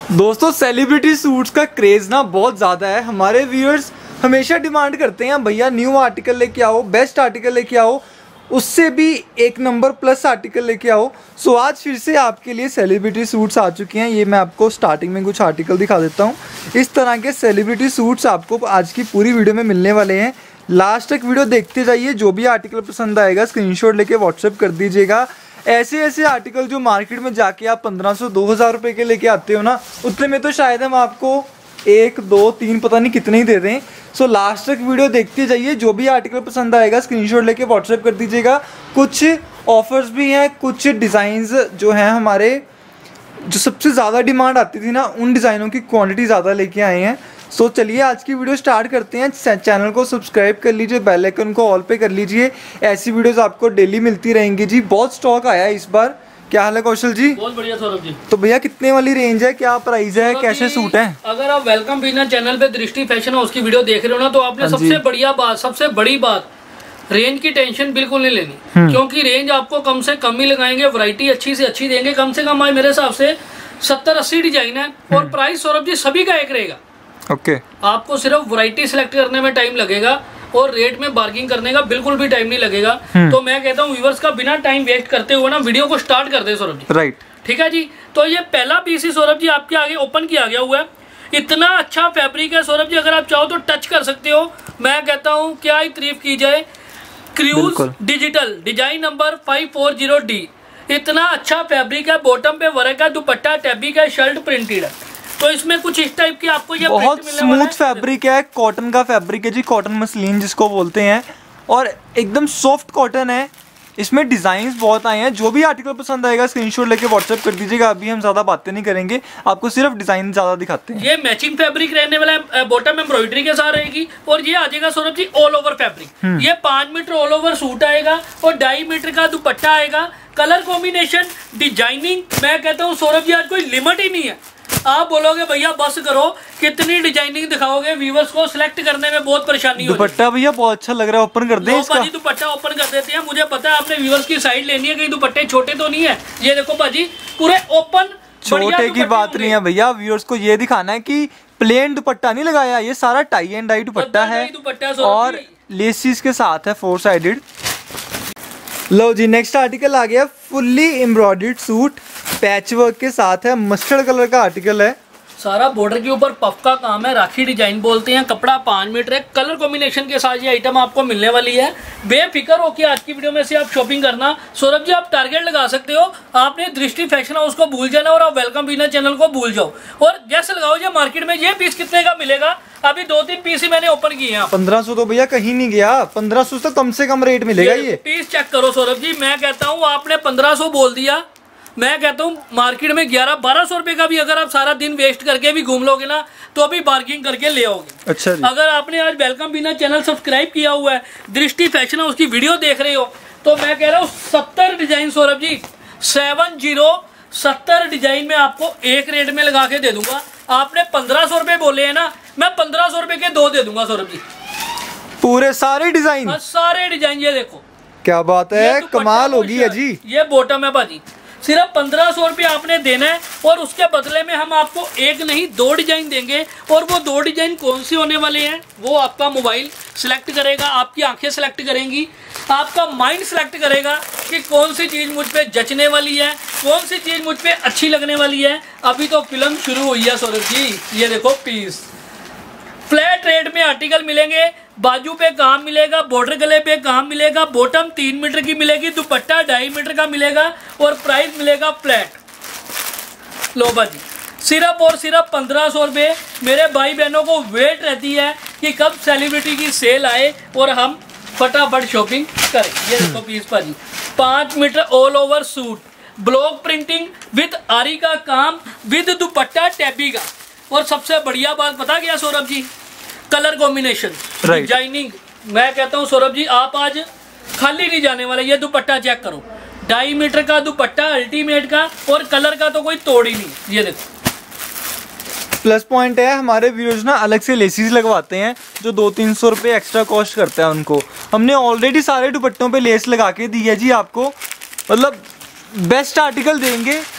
दोस्तों celebrity suits का craze ना बहुत ज़्यादा है। हमारे व्यूअर्स हमेशा डिमांड करते हैं भैया न्यू आर्टिकल लेके आओ, बेस्ट आर्टिकल लेके आओ, उससे भी एक नंबर प्लस आर्टिकल लेके आओ। सो आज फिर से आपके लिए सेलिब्रिटी सूट्स आ चुके हैं। ये मैं आपको स्टार्टिंग में कुछ आर्टिकल दिखा देता हूँ। इस तरह के सेलिब्रिटी सूट्स आपको आज की पूरी वीडियो में मिलने वाले हैं। लास्ट तक वीडियो देखते जाइए। जो भी आर्टिकल पसंद आएगा स्क्रीनशॉट लेके व्हाट्सएप कर दीजिएगा। ऐसे ऐसे आर्टिकल जो मार्केट में जाके आप 1500-2000 रुपये के लेके आते हो ना, उतने में तो शायद हम आपको 1, 2, 3 पता नहीं कितने ही दे दें। सो लास्ट तक वीडियो देखते जाइए। जो भी आर्टिकल पसंद आएगा स्क्रीनशॉट लेके व्हाट्सएप कर दीजिएगा। कुछ ऑफर्स भी हैं, कुछ डिज़ाइंस जो हैं हमारे जो सबसे ज़्यादा डिमांड आती थी ना, उन डिज़ाइनों की क्वांटिटी ज़्यादा लेके आए हैं। सो चलिए आज की वीडियो स्टार्ट करते हैं। चैनल को सब्सक्राइब कर लीजिए, बेल आइकन को ऑल पे कर लीजिए। ऐसी वीडियोस आपको डेली मिलती रहेंगी जी। बहुत स्टॉक आया है इस बार। क्या हाल है कौशल जी? बहुत बढ़िया सौरभ जी। तो भैया कितने वाली रेंज है, क्या प्राइस है, कैसे सूट है? अगर आप वेलकम बिजनेस चैनल पे दृष्टि फैशन हाउस की वीडियो देख रहे हो ना, तो आपने सबसे बढ़िया बात, सबसे बड़ी बात, रेंज की टेंशन बिल्कुल नहीं लेनी। क्योंकि रेंज आपको कम से कम ही लगाएंगे, वैरायटी अच्छी से अच्छी देंगे। कम से कम आज मेरे हिसाब से 70-80 डिजाइन है और प्राइस सौरभ जी सभी का एक रहेगा। ओके आपको सिर्फ वैरायटी सिलेक्ट करने में टाइम लगेगा और रेट में बार्गिंग करने का बिल्कुल भी टाइम नहीं लगेगा। तो मैं कहता हूँ व्यूअर्स का बिना टाइम वेस्ट करते हुए ना वीडियो को स्टार्ट कर दे सौरभ जी। राइट, ठीक है जी। तो ये पहला पीस ही सौरभ जी आपके आगे ओपन किया गया हुआ है। इतना अच्छा फैब्रिक है सौरभ जी, अगर आप चाहो तो टच कर सकते हो। मैं कहता हूँ क्या ही तारीफ की जाए। Cruise digital design number 540D। इतना अच्छा फैब्रिक है, बॉटम पे वर्क है, दुपट्टा टैबी का, शर्ट प्रिंटेड है। तो इसमें कुछ इस टाइप की आपको ये बहुत स्मूथ फैब्रिक है, कॉटन का फैब्रिक है जी, कॉटन मसलिन जिसको बोलते हैं, और एकदम सॉफ्ट कॉटन है। इसमें डिजाइन्स बहुत आए हैं। जो भी आर्टिकल पसंद आएगा स्क्रीनशॉट लेके व्हाट्सएप कर दीजिएगा। अभी हम ज्यादा बातें नहीं करेंगे, आपको सिर्फ डिजाइन ज्यादा दिखाते हैं। ये मैचिंग फैब्रिक रहने वाला है, बॉटम एम्ब्रॉयडरी के साथ रहेगी और ये आ जाएगा Saurabh ji all over fabric. ये 5 मीटर ऑल ओवर सूट आएगा और 2.5 मीटर का दुपट्टा आएगा। कलर कॉम्बिनेशन, डिजाइनिंग, मैं कहता हूँ सौरभ जी आज कोई लिमिट ही नहीं है। आप बोलोगे भैया बस करो, कितनी डिजाइनिंग दिखाओगे, व्यूअर्स को सिलेक्ट करने में बहुत परेशानी होगी। दुपट्टा भैया बहुत अच्छा लग रहा है, ओपन कर दें इसका? भाजी दुपट्टा ओपन कर देते हैं। मुझे पता है आपने व्यूअर्स की साइड लेनी है, कहीं दुपट्टे छोटे तो नहीं है। ये देखो भाजी पूरे ओपन, छोटे की बात नहीं है भैया। व्यूअर्स को ये दिखाना है कि प्लेन दुपट्टा नहीं लगाया, ये सारा टाई एंड डाई दुपट्टा है और लेसिस के साथ है 4 साइडेड। लो जी, नेक्स्ट आर्टिकल आ गया fully embroidered suit, patch work के साथ है, मस्टर्ड कलर का आर्टिकल है। सारा बॉर्डर के ऊपर पफ का काम है, राखी डिजाइन बोलते हैं। कपड़ा 5 मीटर है। कलर कॉम्बिनेशन के साथ ये आइटम आपको मिलने वाली है। बेफिक्र होकर आज की वीडियो में से आप शॉपिंग करना। सौरभ जी आप टारगेट लगा सकते हो। आपने दृष्टि फैशन हाउस को भूल जाना और आप वेलकम बिजनेस चैनल को भूल जाओ और जैसे लगाओ ये मार्केट में ये पीस कितने का मिलेगा। अभी 2-3 पीस ही मैंने ओपन किए हैं। 1500 तो भैया कहीं नहीं गया, 1500 से कम रेट मिलेगा। ये पीस चेक करो सौरभ जी। मैं कहता हूँ आपने 1500 बोल दिया, मैं कहता हूँ मार्केट में 1100-1200 रुपए का भी अगर आप सारा दिन वेस्ट करके भी घूम लोगे ना, तो अभी बार्गिंग करके ले आओगे। अच्छा जी। अगर आपने आज वेलकम बिजनेस चैनल सब्सक्राइब किया हुआ है, दृष्टि फैशन हाउस की वीडियो देख रहे हो, तो मैं कह रहा हूँ 70 डिजाइन सौरभ जी, 70 डिजाइन में आपको एक रेट में लगा के दे दूंगा। आपने 1500 रुपए बोले है ना, मैं 1500 रुपए के 2 दे दूंगा सौरभ जी। पूरे सारे डिजाइन? सारे डिजाइन। ये देखो क्या बात है, कमाल होगी है जी। ये बॉटम है भाजी। सिर्फ 1500 रुपये आपने देना है और उसके बदले में हम आपको एक नहीं 2 डिजाइन देंगे। और वो 2 डिजाइन कौन से होने वाले हैं वो आपका मोबाइल सिलेक्ट करेगा, आपकी आंखें सिलेक्ट करेंगी, आपका माइंड सिलेक्ट करेगा कि कौन सी चीज़ मुझ पे जचने वाली है, कौन सी चीज़ मुझ पे अच्छी लगने वाली है। अभी तो फिल्म शुरू हुई है सौरभ जी। ये देखो पीस फ्लैट रेट में आर्टिकल मिलेंगे। बाजू पे काम मिलेगा, बॉर्डर गले पे काम मिलेगा, बॉटम 3 मीटर की मिलेगी, दुपट्टा 2.5 मीटर का मिलेगा और प्राइस मिलेगा फ्लैट। लो बाजी, सिर्फ और सिर्फ 1500 रुपये। मेरे भाई बहनों को वेट रहती है कि कब सेलिब्रिटी की सेल आए और हम फटाफट शॉपिंग करें। ये देखो पीस भाजी, 5 metre all over suit, block printing with आरी का काम, विद दुपट्टा टैबी का। और सबसे बढ़िया बात पता क्या Saurabh ji, colour combination, designing. मैं कहता हूँ सौरभ जी आप आज खाली नहीं जाने वाले। ये दुपट्टा चेक करो, 2.5 मीटर का दुपट्टा अल्टीमेट का और कलर का तो कोई तोड़ ही नहीं। ये देखो प्लस पॉइंट है, हमारे व्यूअर्स ना अलग से लेसिस लगवाते हैं जो 200-300 रुपये एक्स्ट्रा कॉस्ट करता है उनको। हमने ऑलरेडी सारे दुपट्टों पे लेस लगा के दी है जी आपको। मतलब बेस्ट आर्टिकल देंगे,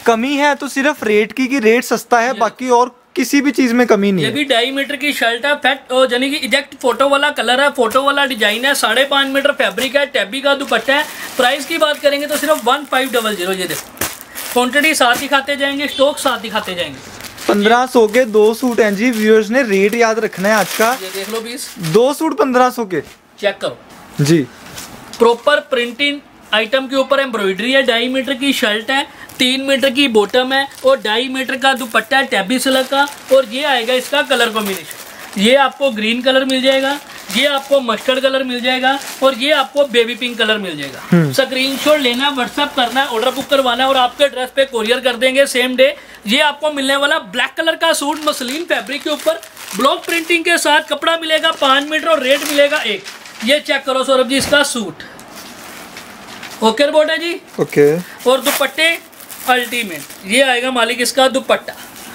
कमी है तो सिर्फ रेट की, कि रेट सस्ता है, बाकी और किसी भी चीज में कमी नहीं ये है। भी 2.5 मीटर की शर्ट है, फैक्ट यानी कि इजेक्ट फोटो वाला कलर है, फोटो वाला डिजाइन है, 5.5 मीटर फैब्रिक है, टैबी का दुपट्टा है। प्राइस की बात करेंगे तो सिर्फ 1500। ये देखो क्वांटिटी साथ ही खाते जाएंगे, स्टॉक साथ ही खाते जाएंगे। 1500 के 2 सूट हैं जी। व्यूअर्स ने रेट याद रखना है आज का। ये देख लो 20 2 सूट 1500 के, चेक करो जी। प्रॉपर प्रिंटिंग आइटम के ऊपर एम्ब्रॉयडरी है, 2.5 मीटर की शर्ट है, 3 मीटर की बॉटम है और 2.5 मीटर का दुपट्टा है टैबी सिल्क का। और ये आएगा इसका कलर कॉम्बिनेशन, ये आपको ग्रीन कलर मिल जाएगा, ये आपको मस्टर्ड कलर मिल जाएगा और ये आपको बेबी पिंक कलर मिल जाएगा। स्क्रीनशॉट लेना, व्हाट्सएप करना है, ऑर्डर बुक करवाना है और आपके एड्रेस पे कोरियर कर देंगे सेम डे। ये आपको मिलने वाला ब्लैक कलर का सूट मसलिन फैब्रिक के ऊपर ब्लॉक प्रिंटिंग के साथ, कपड़ा मिलेगा 5 मीटर और रेट मिलेगा 1। ये चेक करो सौरभ जी इसका सूट, ओके रिपोर्ट है जी, ओके। और दुपट्टे अल्टीमेट, ये आएगा मालिक इसका दुपट्टा,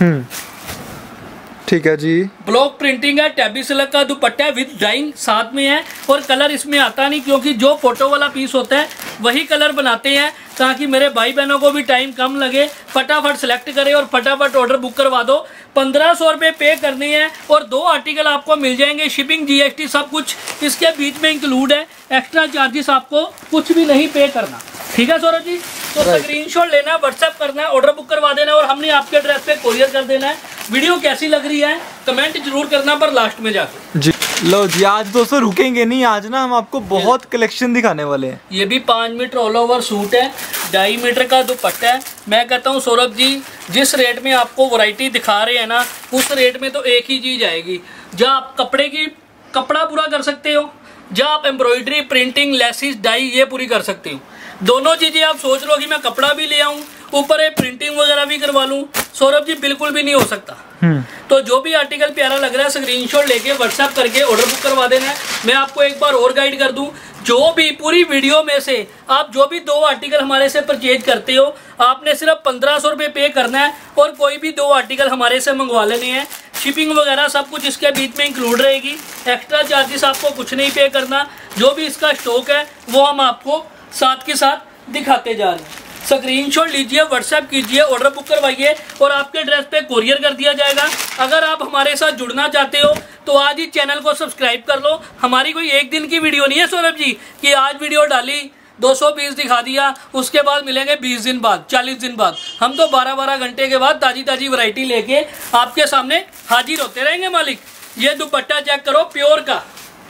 ठीक है जी। ब्लॉक प्रिंटिंग है, टैबी सिल्क का दुपट्टा है विद डाइंग साथ में है। और कलर इसमें आता नहीं, क्योंकि जो फोटो वाला पीस होता है वही कलर बनाते हैं, ताकि मेरे भाई बहनों को भी टाइम कम लगे, फटाफट सेलेक्ट करें और फटाफट ऑर्डर बुक करवा दो। 1500 रुपये पे करनी है और 2 आर्टिकल आपको मिल जाएंगे, शिपिंग GST सब कुछ इसके बीच में इंक्लूड है, एक्स्ट्रा चार्जेस आपको कुछ भी नहीं पे करना। ठीक है सौरभ जी, तो स्क्रीनशॉट लेना, व्हाट्सएप करना है, ऑर्डर बुक करवा देना और हमने आपके एड्रेस पे कोरियर कर देना है। वीडियो कैसी लग रही है कमेंट जरूर करना पर लास्ट में जाकर जी। लो जी, आज दोस्तों रुकेंगे नहीं, आज ना हम आपको बहुत कलेक्शन दिखाने वाले हैं। ये भी 5 मीटर ऑल ओवर सूट है, 2.5 मीटर का दुपट्टा है। मैं कहता हूँ सौरभ जी, जिस रेट में आपको वैरायटी दिखा रहे हैं ना, उस रेट में तो एक ही चीज आएगी, जहाँ आप कपड़ा पूरा कर सकते हो, जहाँ आप एम्ब्रॉयडरी, प्रिंटिंग, लेसिस, डाई ये पूरी कर सकते हो। दोनों चीजें आप सोच लो कि मैं कपड़ा भी ले आऊं, ऊपर एक प्रिंटिंग वगैरह भी करवा लूं, सौरभ जी बिल्कुल भी नहीं हो सकता। तो जो भी आर्टिकल प्यारा लग रहा है स्क्रीनशॉट लेके व्हाट्सएप करके ऑर्डर बुक करवा देना है। मैं आपको एक बार और गाइड कर दूं, जो भी पूरी वीडियो में से आप जो भी 2 आर्टिकल हमारे से परचेज करते हो, आपने सिर्फ 1500 रुपये पे करना है और कोई भी 2 आर्टिकल हमारे से मंगवा लेने हैं। शिपिंग वगैरह सब कुछ इसके बीच में इंक्लूड रहेगी, एक्स्ट्रा चार्जेस आपको कुछ नहीं पे करना। जो भी इसका स्टॉक है वो हम आपको साथ के साथ दिखाते जा रहे हैं। स्क्रीनशॉट लीजिए, व्हाट्सएप कीजिए, ऑर्डर बुक करवाइए और आपके एड्रेस पे कोरियर कर दिया जाएगा। अगर आप हमारे साथ जुड़ना चाहते हो तो आज ही चैनल को सब्सक्राइब कर लो। हमारी कोई एक दिन की वीडियो नहीं है सौरभ जी कि आज वीडियो डाली 200 पीस दिखा दिया, उसके बाद मिलेंगे 20 दिन बाद, 40 दिन बाद। हम तो 12-12 घंटे के बाद ताजी ताजी वैरायटी लेके आपके सामने हाजिर होते रहेंगे मालिक। ये दुपट्टा चेक करो प्योर का,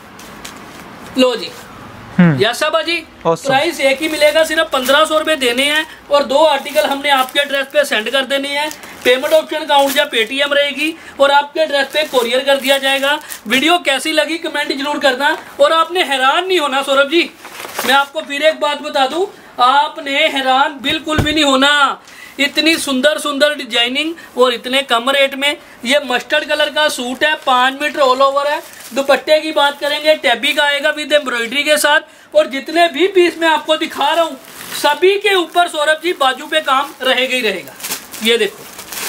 लो जी। यस बाजी, प्राइस एक ही मिलेगा, सिर्फ 1500 रुपए देने हैं और 2 आर्टिकल हमने आपके एड्रेस पे सेंड कर देने हैं। पेमेंट ऑप्शन अकाउंट या पेटीएम रहेगी और आपके एड्रेस पे कोरियर कर दिया जाएगा। वीडियो कैसी लगी कमेंट जरूर करना और आपने हैरान नहीं होना सौरभ जी, मैं आपको फिर एक बात बता दूं, आपने हैरान बिल्कुल भी नहीं होना। इतनी सुंदर सुंदर डिजाइनिंग और इतने कम रेट में। ये मस्टर्ड कलर का सूट है, 5 मीटर ऑल ओवर है। दुपट्टे की बात करेंगे, टैबी का आएगा विद एम्ब्रॉयडरी के साथ। और जितने भी पीस मैं आपको दिखा रहा हूँ सभी के ऊपर सौरभ जी बाजू पे काम रहेगा ही रहेगा। ये देखो,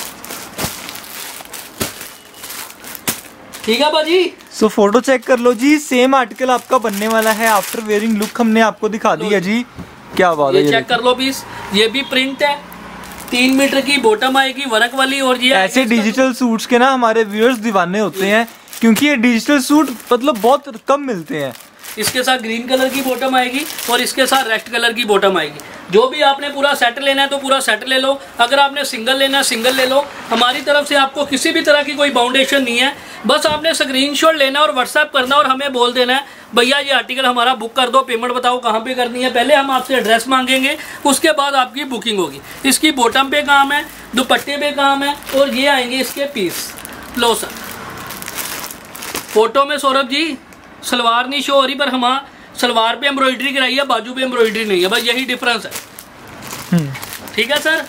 ठीक है बाजी। सो फोटो चेक कर लो जी, सेम आर्टिकल आपका बनने वाला है। आफ्टर वेयरिंग लुक हमने आपको दिखा दी है जी, क्या बात है। ये चेक कर लो पीस, ये भी प्रिंट है, 3 मीटर की बॉटम आएगी वर्क वाली। और ये ऐसे डिजिटल सूट्स के ना हमारे व्यूअर्स दीवाने होते हैं, क्योंकि ये डिजिटल सूट मतलब बहुत कम मिलते हैं। इसके साथ ग्रीन कलर की बॉटम आएगी और इसके साथ रेड कलर की बॉटम आएगी। जो भी आपने पूरा सेट लेना है तो पूरा सेट ले लो, अगर आपने सिंगल लेना है सिंगल ले लो। हमारी तरफ से आपको किसी भी तरह की कोई बाउंडेशन नहीं है, बस आपने स्क्रीनशॉट लेना और व्हाट्सएप करना और हमें बोल देना है भैया ये आर्टिकल हमारा बुक कर दो, पेमेंट बताओ कहाँ पे करनी है। पहले हम आपसे एड्रेस मांगेंगे, उसके बाद आपकी बुकिंग होगी। इसकी बॉटम पे काम है, दुपट्टे पे काम है और ये आएंगे इसके पीस। लो सर, फोटो में सौरभ जी सलवार नहीं शो हो रही, पर हम सलवार पे एम्ब्रॉयडरी कराई है, बाजू पे एम्ब्रॉयडरी नहीं है, बस यही डिफरेंस है। ठीक है सर।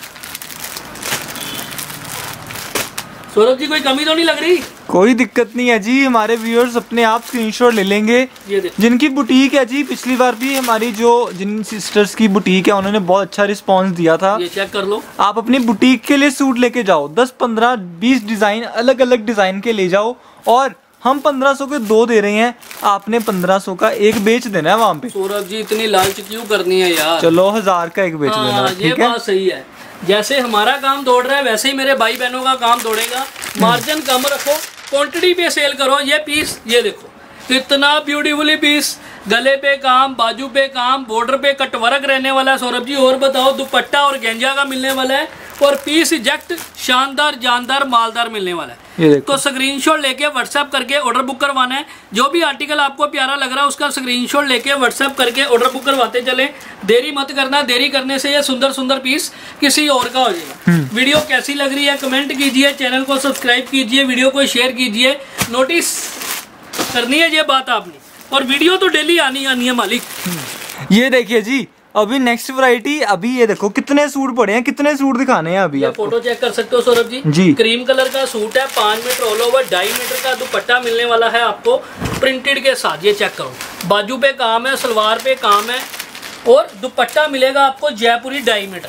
सौरभ जी कोई कमी तो नहीं लग रही? कोई दिक्कत नहीं है जी, हमारे व्यूअर्स अपने आप स्क्रीनशॉट ले लेंगे। जिनकी बुटीक है जी, पिछली बार भी हमारी जिन सिस्टर्स की बुटीक है उन्होंने बहुत अच्छा रिस्पांस दिया था। ये चेक कर लो, आप अपनी बुटीक के लिए सूट लेके जाओ, 10, 15, 20 डिजाइन अलग अलग डिजाइन के ले जाओ और हम 1500 के 2 दे रहे हैं, आपने 1500 का एक बेच देना है वहाँ पे। सौरभ जी इतनी लालच क्यों करनी है यार, चलो 1000 का एक बेच देना। ये बात सही है। जैसे हमारा काम दौड़ रहा है वैसे ही मेरे भाई बहनों का काम दौड़ेगा। मार्जिन कम रखो, क्वांटिटी पे सेल करो। ये पीस ये देखो कितना ब्यूटीफुली पीस, गले पे काम, बाजू पे काम, बॉर्डर पे कटवर्क रहने वाला है सौरभ जी। और बताओ दुपट्टा और गेंजा का मिलने वाला है और पीस इजेक्ट शानदार जानदार मालदार मिलने वाला है। तो स्क्रीनशॉट लेके व्हाट्सएप करके ऑर्डर बुक करवाना है। जो भी आर्टिकल आपको प्यारा लग रहा है उसका स्क्रीनशॉट लेके व्हाट्सएप करके ऑर्डर बुक करवाते चले। देरी मत करना, देरी करने से ये सुंदर सुंदर पीस किसी और का हो जाएगा। वीडियो कैसी लग रही है कमेंट कीजिए, चैनल को सब्सक्राइब कीजिए, वीडियो को शेयर कीजिए। नोटिस करनी है ये बात आपने, और वीडियो तो डेली आनी है मालिक। ये देखिए जी अभी नेक्स्ट वैरायटी, अभी ये देखो कितने सूट पड़े हैं, कितने सूट दिखाने हैं अभी। ये फोटो चेक कर सकते हो सौरभ जी। क्रीम कलर का सूट है, 5 मीटर ऑल ओवर, 2.5 मीटर का दुपट्टा मिलने वाला है आपको प्रिंटेड के साथ। ये चेक करो, बाजू पे काम है, सलवार पे काम है, और दुपट्टा मिलेगा आपको जयपुरी 2.5 मीटर।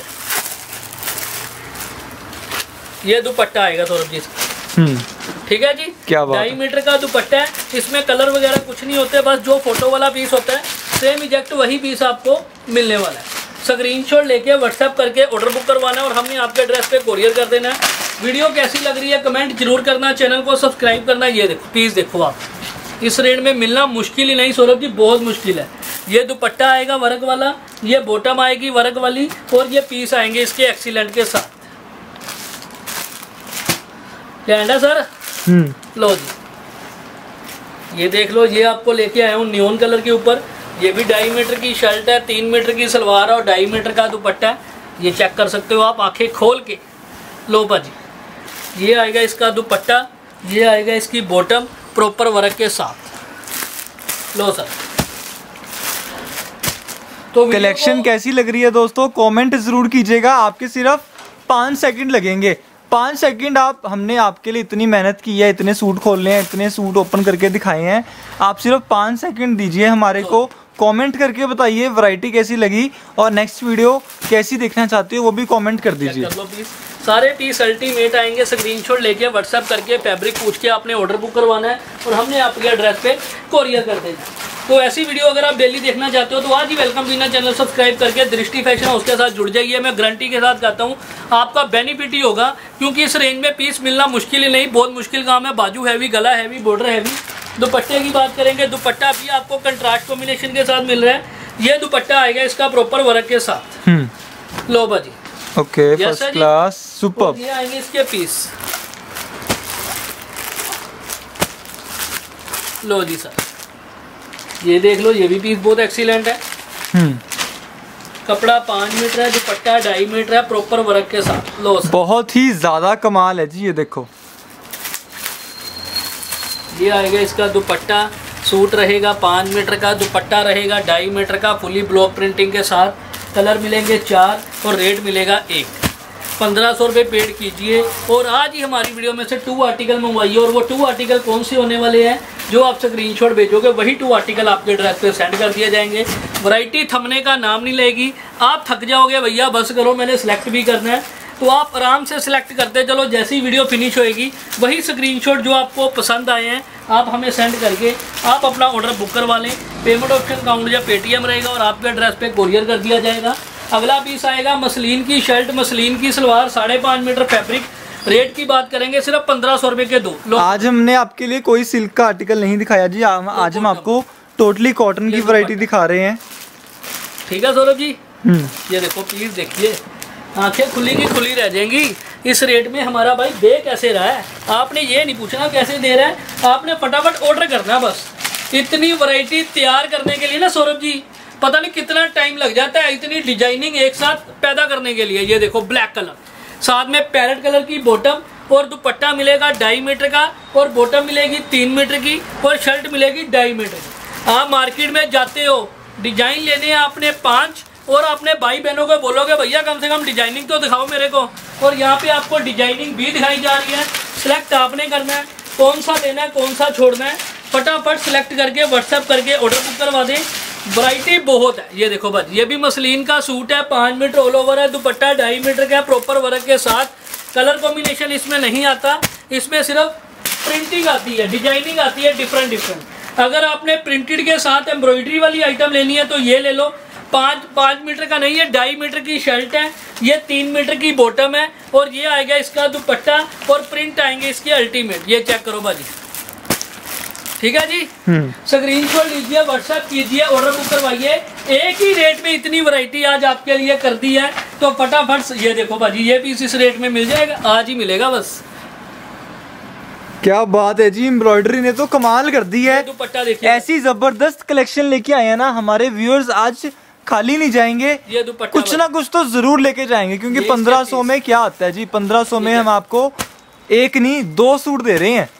ये दुपट्टा आएगा सौरभ जी, ठीक है जी। क्या बात, 2.5 मीटर का दुपट्टा है, इसमें कलर वगैरह कुछ नहीं होते, बस जो फोटो वाला पीस होता है सेम इजेक्ट वही पीस आपको मिलने वाला है। स्क्रीनशॉट लेके व्हाट्सएप करके ऑर्डर बुक करवाना है और हमने आपके एड्रेस पे कोरियर कर देना है। वीडियो कैसी लग रही है कमेंट जरूर करना, चैनल को सब्सक्राइब करना। ये देखो पीस देखो आप, इस रेट में मिलना मुश्किल ही नहीं सौरभ जी, बहुत मुश्किल है। ये दुपट्टा आएगा वर्क वाला, ये बॉटम आएगी वर्क वाली, और ये पीस आएंगे इसके एक्सीलेंट के साथ। क्या है सर? लो जी ये देख लो, ये आपको लेके आया हूँ नियॉन कलर के ऊपर। ये भी 2.5 मीटर की शर्ट है, 3 मीटर की सलवार है और 2.5 मीटर का दुपट्टा है। ये चेक कर सकते हो आप आंखें खोल के। लो भाजी ये आएगा इसका दुपट्टा, ये आएगा इसकी बॉटम प्रॉपर वर्क के साथ। लो सर, तो कलेक्शन कैसी लग रही है दोस्तों कमेंट जरूर कीजिएगा। आपके सिर्फ 5 सेकंड लगेंगे, 5 सेकंड आप, हमने आपके लिए इतनी मेहनत की है, इतने सूट खोलने हैं, इतने सूट ओपन करके दिखाए हैं। आप सिर्फ 5 सेकंड दीजिए हमारे को, कमेंट करके बताइए वैरायटी कैसी लगी और नेक्स्ट वीडियो कैसी देखना चाहते हो वो भी कमेंट कर दीजिए। कर लो प्लीज, सारे पीस अल्टीमेट आएंगे। स्क्रीनशॉट लेके व्हाट्सएप करके फैब्रिक पूछ के आपने ऑर्डर बुक करवाना है और हमने आपके एड्रेस पे कोरियर कर देना। तो ऐसी वीडियो अगर आप डेली देखना चाहते हो तो आज ही वेलकम बिना चैनल सब्सक्राइब करके दृष्टि फैशन हाउस के साथ जुड़ जाइए। मैं गारंटी के साथ कहता हूँ आपका बेनिफिट ही होगा, क्योंकि इस रेंज में पीस मिलना मुश्किल ही नहीं, बहुत मुश्किल काम है। बाजू हैवी, गला हैवी, बॉर्डर हैवी। दुपट्टे की बात करेंगे, दुपट्टा भी आपको कंट्रास्ट कॉम्बिनेशन के साथ मिल रहा है। ये दुपट्टा आएगा इसका प्रॉपर वर्क के साथ। लो बाजी ओके, फर्स्ट क्लास सुपर। ये आएंगे इसके पीस। लो जी सर ये देख लो, ये भी पीस बहुत एक्सीलेंट है। कपड़ा 5 मीटर है, दुपट्टा 2.5 मीटर है, प्रॉपर वर्क के साथ। लो सर बहुत ही ज्यादा कमाल है जी। ये देखो ये आएगा इसका दुपट्टा, सूट रहेगा 5 मीटर का, दुपट्टा रहेगा 2.5 मीटर का, फुली ब्लॉक प्रिंटिंग के साथ। कलर मिलेंगे 4 और रेट मिलेगा 1। 1500 रुपये पेड कीजिए और आज ही हमारी वीडियो में से 2 आर्टिकल मंगवाइए। और वो 2 आर्टिकल कौन से होने वाले हैं, जो आप स्क्रीनशॉट भेजोगे वही 2 आर्टिकल आपके एड्रेस पे सेंड कर दिए जाएंगे। वैरायटी थमने का नाम नहीं लेगी, आप थक जाओगे भैया बस करो मैंने सिलेक्ट भी करना है, तो आप आराम से सिलेक्ट करते चलो। जैसी वीडियो फिनिश होएगी वही स्क्रीनशॉट जो आपको पसंद आए हैं आप हमें सेंड करके आप अपना ऑर्डर बुक करवा लें। पेमेंट ऑप्शन अकाउंट या पेटीएम रहेगा और आपके एड्रेस पे कोरियर कर दिया जाएगा। अगला पीस आएगा मसलिन की शर्ट, मसलिन की सलवार, 5.5 मीटर फैब्रिक। रेट की बात करेंगे सिर्फ 1500 रुपये के 2। आज हमने आपके लिए कोई सिल्क का आर्टिकल नहीं दिखाया जी, आज हम आपको टोटली कॉटन की वैरायटी दिखा रहे हैं। ठीक है सौरभ जी, ये देखो प्लीज देखिए, आंखें खुली की खुली रह जाएंगी। इस रेट में हमारा भाई दे कैसे रहा है, आपने ये नहीं पूछना कैसे दे रहा है, आपने फटाफट ऑर्डर करना है बस। इतनी वैरायटी तैयार करने के लिए ना सौरभ जी पता नहीं कितना टाइम लग जाता है, इतनी डिजाइनिंग एक साथ पैदा करने के लिए। ये देखो ब्लैक कलर, साथ में पैरेट कलर की बॉटम और दुपट्टा मिलेगा 2.5 मीटर का और बॉटम मिलेगी 3 मीटर की और शर्ट मिलेगी 2.5 मीटर की। आप मार्केट में जाते हो डिजाइन लेने आपने 5 और अपने भाई बहनों को बोलोगे भैया कम से कम डिजाइनिंग तो दिखाओ मेरे को, और यहाँ पे आपको डिजाइनिंग भी दिखाई जा रही है। सिलेक्ट आपने करना है कौन सा लेना है कौन सा छोड़ना है, फटाफट सिलेक्ट करके व्हाट्सएप करके ऑर्डर बुक करवा दें। वैरायटी बहुत है। ये देखो बस, ये भी मसलिन का सूट है, 5 मीटर ऑल ओवर है, दुपट्टा 2.5 मीटर का प्रॉपर वर्क के साथ। कलर कॉम्बिनेशन इसमें नहीं आता, इसमें सिर्फ प्रिंटिंग आती है, डिजाइनिंग आती है डिफरेंट। अगर आपने प्रिंटेड के साथ एम्ब्रॉयडरी वाली आइटम लेनी है तो ये ले लो, पाँच मीटर का नहीं है, 2.5 मीटर की शर्ट है, ये 3 मीटर की बॉटम है और ये आएगा इसका दुपट्टा और प्रिंट आएंगे इसके अल्टीमेट। ये चेक करो बाजी, ठीक है जी। स्क्रीनशॉट लीजिए, व्हाट्सएप कीजिए, ऑर्डर बुक करवाइए। एक ही रेट में इतनी वैरायटी आज आपके लिए कर दी है, तो फटाफट ये देखो बाजी, ये पीस इस रेट में मिल जाएगा, आज ही मिलेगा बस। क्या बात है जी, एम्ब्रॉयडरी ने तो कमाल कर दी है। दुपट्टा देखिए, ऐसी जबरदस्त कलेक्शन लेके आए हैं ना, हमारे व्यूअर्स आज खाली नहीं जाएंगे, ये दुपट्टा कुछ ना कुछ तो जरूर लेके जाएंगे, क्योंकि 1500 में क्या आता है जी, 1500 में हम आपको एक नहीं 2 सूट दे रहे हैं।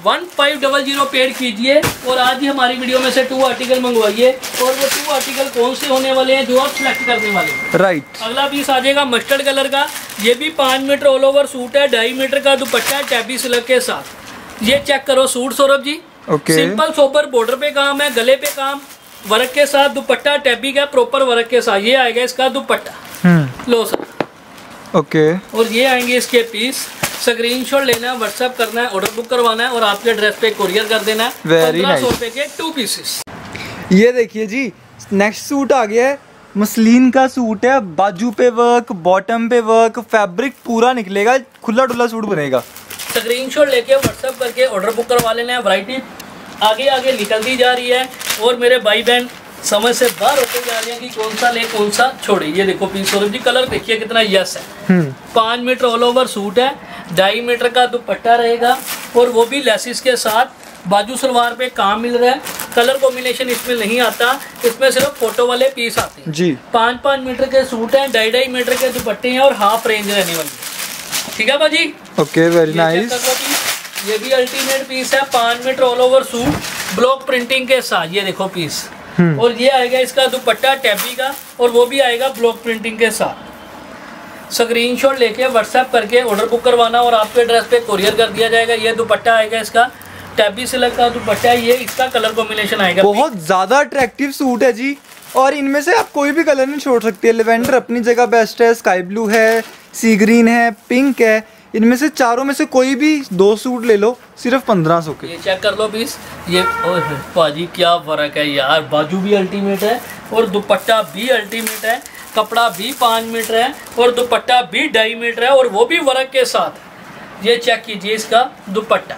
1500 पेड कीजिए और आज ही हमारी वीडियो में से 2 आर्टिकल मंगवाइए, और वो 2 आर्टिकल कौन से होने वाले हैं जो आप सिलेक्ट करने वाले हैं। राइट। अगला पीस आ जाएगा मस्टर्ड कलर का, ये भी 5 मीटर ऑल ओवर सूट है, 2.5 मीटर का दुपट्टा है टैबी सिल्क के साथ। ये चेक करो suit Saurabh ji, simple sober border पे काम है, गले पे काम, वर्क के साथ दुपट्टा टैबी का प्रॉपर वर्क के साथ। ये आएगा इसका दुपट्टा, लो सर। ओके। और ये आएंगे इसके पीस। स्क्रीनशॉट लेना है, व्हाट्सएप करना है, ऑर्डर बुक करवाना है और आपके एड्रेस पे कुरियर कर देना है। 1500 रुपए के 2 पीसेस। ये देखिए जी, नेक्स्ट सूट आ गया है, मसलिन का सूट है, बाजू पे वर्क, बॉटम पे वर्क, फैब्रिक पूरा निकलेगा, खुला डुला सूट बनेगा। स्क्रीनशॉट लेके व्हाट्सएप करके ऑर्डर बुक करवा लेना है। वैरायटी आगे आगे निकलती जा रही है और मेरे भाई बहन समझ से बाहर होते जा रहे हैं कि कौन सा ले कौन सा छोड़े। ये देखो पीस सौरभ जी, कलर देखिए कितना यस है। 5 मीटर ऑल ओवर सूट है, 2.5 मीटर का दुपट्टा रहेगा और वो भी लेसिस के साथ। बाजू सलवार पे काम मिल रहा है, कलर कॉम्बिनेशन इसमें नहीं आता, इसमें सिर्फ फोटो वाले पीस आते हैं जी। 5-5 मीटर के सूट हैं, 2.5 मीटर के दुपट्टे हैं और हाफ रेंज रहने वाली है, ठीक है भाजी। Okay, very nice. ये भी अल्टीमेट पीस है, 5 metre all over suit, block printing के साथ। ये देखो पीस, और ये आएगा इसका दुपट्टा टैबी का और वो भी आएगा ब्लॉक प्रिंटिंग के साथ। स्क्रीनशॉट लेके व्हाट्सएप करके ऑर्डर बुक करवाना और आपके एड्रेस पे कुरियर कर दिया जाएगा। ये दुपट्टा आएगा इसका टैबी सिल्क का दुपट्टा है, ये इसका कलर कॉम्बिनेशन आएगा। बहुत ज्यादा अट्रैक्टिव सूट है जी, और इनमें से आप कोई भी कलर नहीं छोड़ सकते। लेवेंडर अपनी जगह बेस्ट है, स्काई ब्लू है, सी ग्रीन है, पिंक है, इनमें से चारों में से कोई भी 2 सूट ले लो, सिर्फ 1500 के। ये चेक कर लो पीस, ये पाजी क्या फर्क है यार, बाजू भी अल्टीमेट है और दुपट्टा भी अल्टीमेट है, कपड़ा भी 5 मीटर है और दुपट्टा भी 2.5 मीटर है और वो भी वर्क के साथ। ये चेक कीजिए इसका दुपट्टा।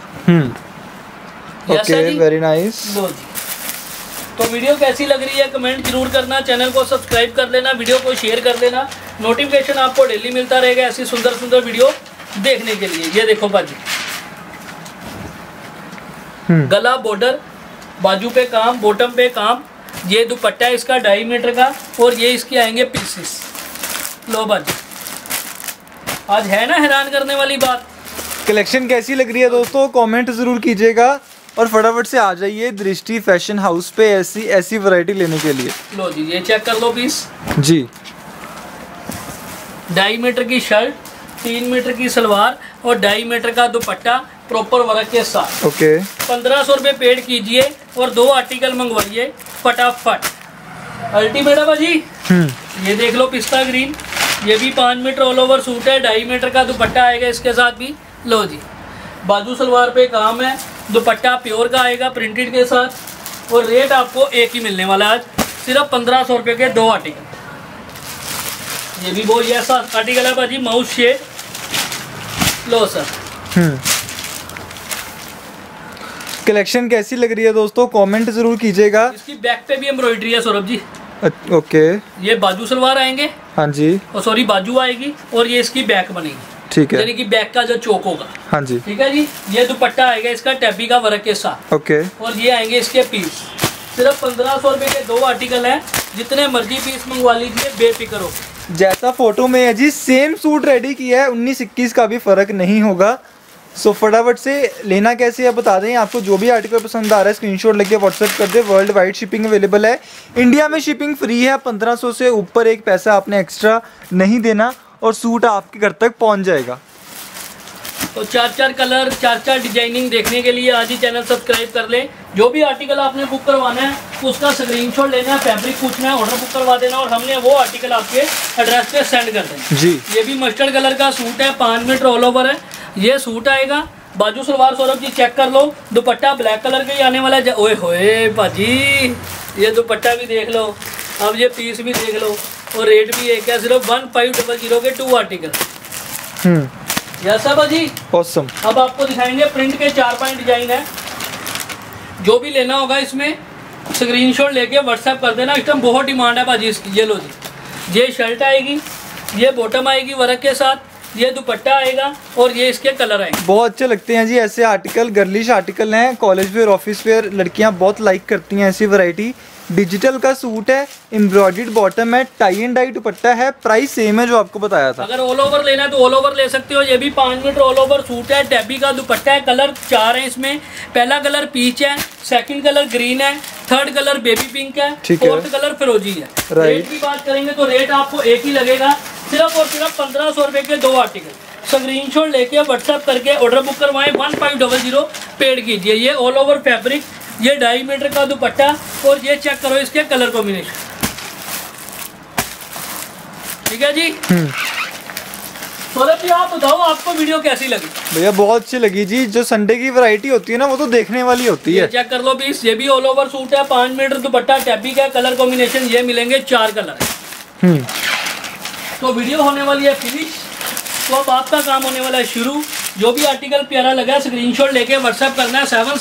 Okay, very nice. लो जी, तो वीडियो कैसी लग रही है कमेंट जरूर करना, चैनल को सब्सक्राइब कर लेना, वीडियो को शेयर कर देना, नोटिफिकेशन आपको डेली मिलता रहेगा ऐसी सुंदर सुंदर वीडियो देखने के लिए। ये देखो बाजी, गला बॉर्डर, बाजू पे काम, बॉटम पे काम, ये दुपट्टा है इसका 2.5 मीटर का और ये इसके आएंगे पीसेस। लो बाजी, आज है ना हैरान करने वाली बात। कलेक्शन कैसी लग रही है दोस्तों, कमेंट जरूर कीजिएगा और फटाफट से आ जाइए दृष्टि फैशन हाउस पे ऐसी वैरायटी लेने के लिए। लो जी, ये चेक कर लो पीस जी। 2.5 मीटर की शर्ट, 3 मीटर की सलवार और 2.5 मीटर का दुपट्टा प्रॉपर वर्क के साथ। ओके। 1500 रुपये पेड कीजिए और 2 आर्टिकल मंगवाइए फटाफट। अल्टीमेट है भाजी। ये देख लो पिस्ता ग्रीन, ये भी 5 मीटर ऑल ओवर सूट है, 2.5 मीटर का दुपट्टा आएगा इसके साथ भी। लो जी, बाजू सलवार पे काम है, दुपट्टा प्योर का आएगा प्रिंटेड के साथ और रेट आपको एक ही मिलने वाला है आज, सिर्फ 1500 रुपये के 2 आर्टिकल। ये भी बहुत ऐसा आर्टिकल है भाजी, माउस शेड। लो सर, कलेक्शन कैसी लग रही है दोस्तों, कमेंट जरूर कीजिएगा। इसकी बैक पे भी एम्ब्रॉयडरी है सौरभ जी। ओके। ये बाजू सलवार आएंगे, हाँ जी, और सॉरी बाजू आएगी और ये इसकी बैक बनेगी, ठीक है, यानी कि बैक का जो चौक होगा। हाँ जी, ठीक है जी। ये दुपट्टा आएगा इसका टैबी का वर्क के साथ। ओके। और ये आएंगे इसके पीस, सिर्फ 1500 रुपये के 2 आर्टिकल हैं, जितने मर्जी पीस मंगवा लीजिए बेफिक्र हो। जैसा फोटो में है जी सेम सूट रेडी किया है, 19-21 का भी फर्क नहीं होगा। सो फटाफट से लेना कैसे है बता दें। आपको जो भी आर्टिकल पसंद आ रहा है स्क्रीनशॉट लेके व्हाट्सएप कर दे। वर्ल्ड वाइड शिपिंग अवेलेबल है, इंडिया में शिपिंग फ्री है। 1500 से ऊपर एक पैसा आपने एक्स्ट्रा नहीं देना और सूट आपके घर तक पहुंच जाएगा। तो 4-4 कलर 4-4 डिजाइनिंग देखने के लिए आज ही चैनल सब्सक्राइब कर लें। जो भी आर्टिकल आपने बुक करवाना है उसका स्क्रीनशॉट लेना है, फैब्रिक पूछना है, ऑर्डर बुक करवा देना और हमने वो आर्टिकल आपके एड्रेस पे सेंड कर देना जी। ये भी मस्टर्ड कलर का सूट है, 5 मीटर ऑल ओवर है ये सूट आएगा। बाजू सलवार सौरभ जी चेक कर लो, दुपट्टा ब्लैक कलर का ही आने वाला है। ओए होए भाजी, ये दुपट्टा भी देख लो, अब ये पीस भी देख लो और रेट भी एक है, सिर्फ 1500 के 2 आर्टिकल। यस भाजी, ऑसम। अब आपको दिखाएंगे प्रिंट के 4-5 डिजाइन है। जो भी लेना होगा इसमें स्क्रीनशॉट लेके व्हाट्सएप कर देना। इस टाइम बहुत डिमांड है भाजी इसकी। ये लो जी, ये शर्ट आएगी, ये बॉटम आएगी वर्क के साथ, ये दुपट्टा आएगा और ये इसके कलर आएंगे। बहुत अच्छे लगते हैं जी ऐसे आर्टिकल, गर्लिश आर्टिकल हैं, कॉलेज वेयर, ऑफिस वेयर, लड़कियां बहुत लाइक करती हैं ऐसी वैरायटी। डिजिटल का सूट है, एम्ब्रॉयडर्ड बॉटम है, टाई एंड डाई दुपट्टा है, प्राइस सेम है जो आपको बताया था। अगर ऑल ओवर लेना है तो ऑल ओवर ले सकते हो। ये भी 5 मीटर ऑल ओवर सूट है, टैबी का दुपट्टा है, कलर 4 है इसमें। पहला कलर पीच है, सेकंड कलर ग्रीन है, थर्ड कलर बेबी पिंक है, फोर्थ कलर फिरोजी है। रेट की बात करेंगे तो रेट आपको एक ही लगेगा, सिर्फ और सिर्फ 1500 रुपए के 2 आर्टिकल। स्क्रीनशॉट लेके व्हाट्सएप करके ऑर्डर बुक करवाएं, 1500 पेड कीजिए। ये ऑल ओवर फैब्रिक, ये 2.5 मीटर का दुपट्टा और ये चेक करो इसके कलर कॉम्बिनेशन। ठीक है जी। सौरभ जी आप बताओ आपको वीडियो कैसी लगी? भैया बहुत अच्छी लगी जी। जो संडे की वैरायटी होती है ना वो तो देखने वाली होती है। चेक कर लो पीस, ये भी ऑल ओवर सूट है, 5 मीटर दुपट्टा, टैबी का कलर कॉम्बिनेशन, ये मिलेंगे 4 कलर। तो वीडियो होने वाली है फिनिश, तो अब आपका काम होने वाला है शुरू। जो भी आर्टिकल प्यारा लगा स्क्रीनशॉट लेके व्हाट्सएप करना है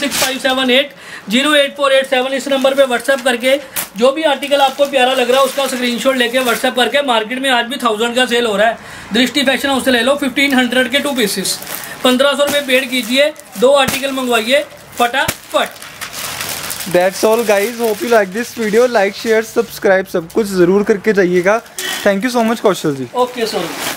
7657808487 इस नंबर पे व्हाट्सएप करके। जो भी आर्टिकल आपको प्यारा लग रहा है उसका स्क्रीनशॉट लेके व्हाट्सएप करके। मार्केट में आज भी 1000 का सेल हो रहा है, दृष्टि फैशन हाउस से ले लो 1500 के 2 पीसेस, 1500 रुपये पेड कीजिए, 2 आर्टिकल मंगवाइए फटाफट। That's all guys, hope you like this video, like, share, subscribe सब कुछ जरूर करके जाइएगा। Thank you so much Kaushal ji. Okay sir.